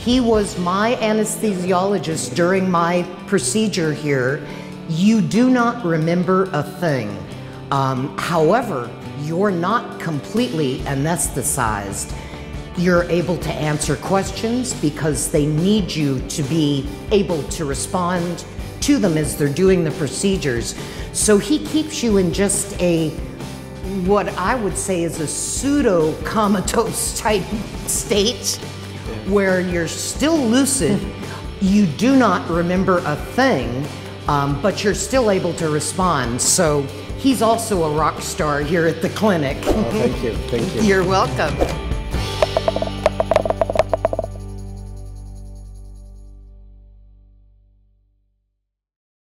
He was my anesthesiologist during my procedure here. You do not remember a thing. However, you're not completely anesthetized. You're able to answer questions because they need you to be able to respond to them as they're doing the procedures. So he keeps you in just what I would say is a pseudo comatose type state where you're still lucid. You do not remember a thing, but you're still able to respond. So he's also a rock star here at the clinic. Oh, thank you. Thank you. You're welcome.